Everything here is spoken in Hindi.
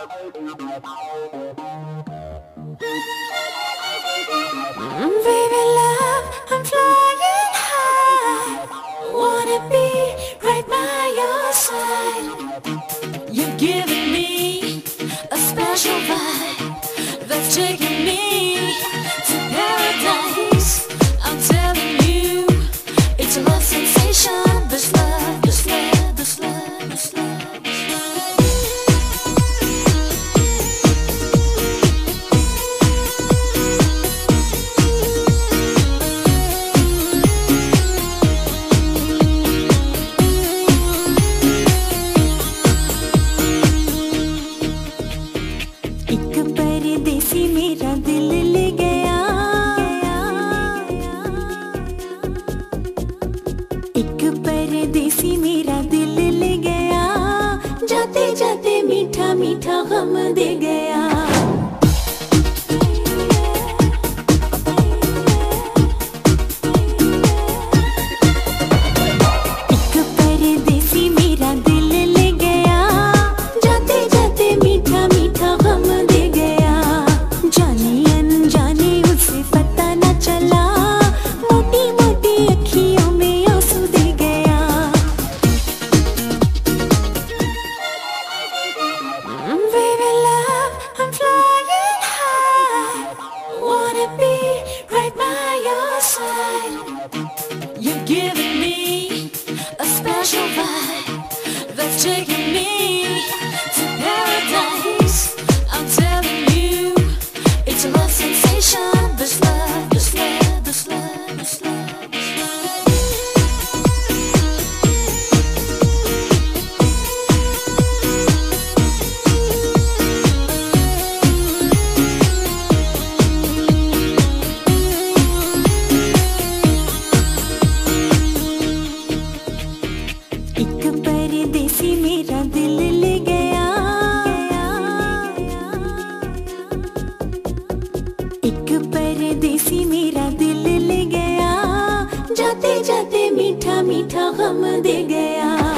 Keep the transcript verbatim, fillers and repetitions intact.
Baby love, I'm flying high. Wanna be right by your side. You're giving me a special vibe that's taking me to paradise. I'm telling you, it's a love sensation. This love, this love, this love, this love. परदेसी मेरा दिल ले गया, एक परदेसी मेरा दिल ले गया, जाते जाते मीठा मीठा गम दे गया। एक परदेसी मेरा दिल ले गया, जाते जाते मीठा मीठा गम दे गया। जाने अनजाने उसे पता न चला, मोटी मोटी अखियों में आंसू दे गया। Baby love, I'm flying high. Wanna be right by your side. You're giving me a special vibe that's taking me to paradise. I'm telling you, it's a love sensation. This love, this love, this love, this love, this love. एक परदेसी मेरा दिल ले गया, एक परदेसी मेरा दिल ले गया, जाते जाते मीठा मीठा गम दे गया।